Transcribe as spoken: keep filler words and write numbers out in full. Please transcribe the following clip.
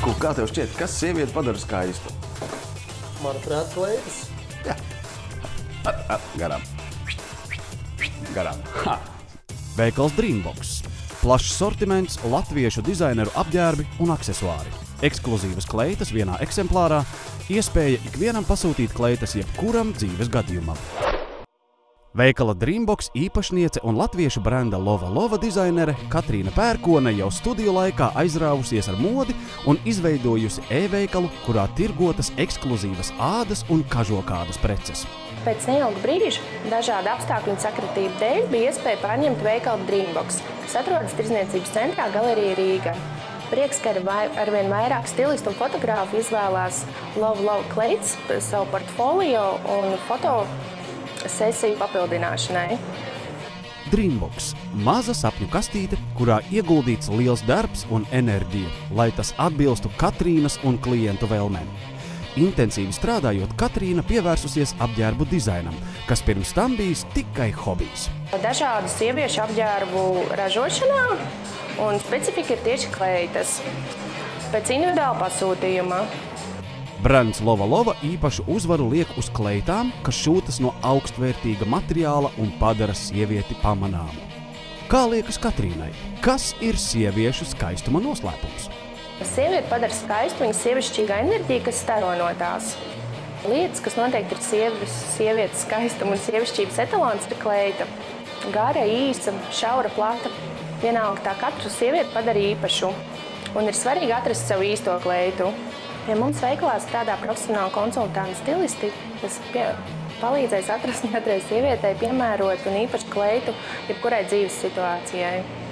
Niku, kā tev šķiet, kas sievieti padara skaistu? Manuprāt, kleitas. Jā. At, at, garām. Garām. Ha. Veikals Dreambox. Plašs sortiments, latviešu dizaineru apģērbi un aksesuāri. Ekskluzīvas kleitas vienā eksemplārā, iespēja ikvienam pasūtīt kleitas jebkuram dzīves gadījumam. Veikala Dreambox īpašniece un latviešu brenda Lova Lova dizainere Katrīna Pērkone jau studiju laikā aizrāvusies ar modi un izveidojusi e-veikalu, kurā tirgotas ekskluzīvas ādas un kažokādas preces. Pēc neilga brīža, dažādu apstākļu un sakritību dēļ, bija iespēja pārņemt veikalu Dreambox, kas atrodas tirdzniecības centrā Galerija Rīga. Prieks, ka arvien vairāk stilistu un fotogrāfu izvēlās Lova Lova kleitas savu portfolio un foto sesiju papildināšanai. Dreambox – maza sapņu kastīte, kurā ieguldīts liels darbs un enerģija, lai tas atbilstu Katrīnas un klientu vēlmēm. Intensīvi strādājot, Katrīna pievērsusies apģērbu dizainam, kas pirms tam bijis tikai hobijs. Dažādu sieviešu apģērbu ražošanā un specifika ir tieši kleitas pēc individuāla pasūtījuma. Brands Lova Lova īpašu uzvaru liek uz kleitām, kas šūtas no augstvērtīga materiāla un padara sievieti pamanāmu. Kā liekas Katrīnai, kas ir sieviešu skaistuma noslēpums? Sievieti padara skaistu viņas sievišķīgā enerģija, kas staro no tās. Lietas, kas noteikti ir sievis, sievietes skaistuma un sievišķības etalons, ir kleita. Gara, īsa, šaura, plata. Vienalga tā katru sievieti padara īpašu. Un ir svarīgi atrast sev īsto kleitu. Pie mums veikalā strādā profesionāli konsultanti stilisti, kas pie, palīdzēs atrast katrai sievietei piemērot un īpašu kleitu jebkurai dzīves situācijai.